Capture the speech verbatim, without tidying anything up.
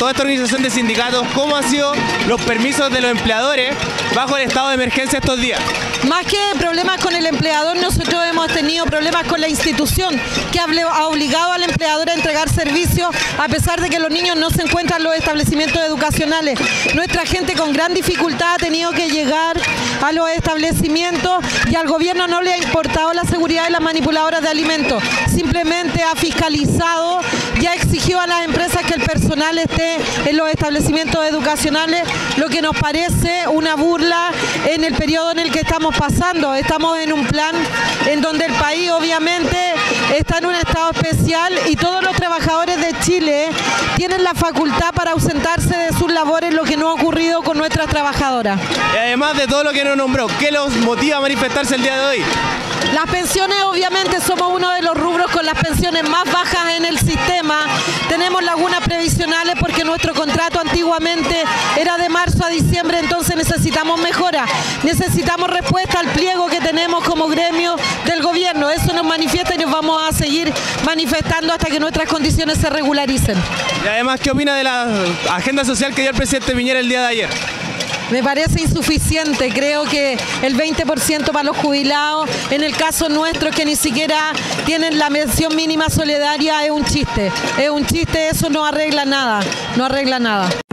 toda esta organización de sindicatos, ¿cómo han sido los permisos de los empleadores bajo el estado de emergencia estos días? Más que problemas con el empleador, nosotros hemos tenido problemas con la institución que ha obligado al empleador a entregar servicios a pesar de que los niños no se encuentran en los establecimientos educacionales. Nuestra gente con gran dificultad ha tenido que llegar a los establecimientos y al gobierno no le ha importado la seguridad de las manipuladoras de alimentos. Simplemente ha fiscalizado y ha exigido a las empresas que el personal esté en los establecimientos educacionales, lo que nos parece una burla en el periodo en el que estamos pasando. Estamos en un plan en donde el país obviamente está en un estado especial y todos los trabajadores de Chile tienen la facultad para ausentarse de sus labores, lo que no ha ocurrido con nuestras trabajadoras. Y además de todo lo que nos nombró, ¿qué los motiva a manifestarse el día de hoy? Las pensiones, obviamente somos uno de los rubros con las pensiones más bajas en el sistema. Tenemos lagunas previsionales porque nuestro contrato antiguamente era de marzo a diciembre, entonces necesitamos mejora. Necesitamos respuesta al pliego que tenemos como gremio del gobierno. Eso nos manifiesta y nos vamos a seguir manifestando hasta que nuestras condiciones se regularicen. Y además, ¿qué opina de la agenda social que dio el presidente Piñera el día de ayer? Me parece insuficiente, creo que el veinte por ciento para los jubilados, en el caso nuestro que ni siquiera tienen la mención mínima solidaria, es un chiste, es un chiste, eso no arregla nada, no arregla nada.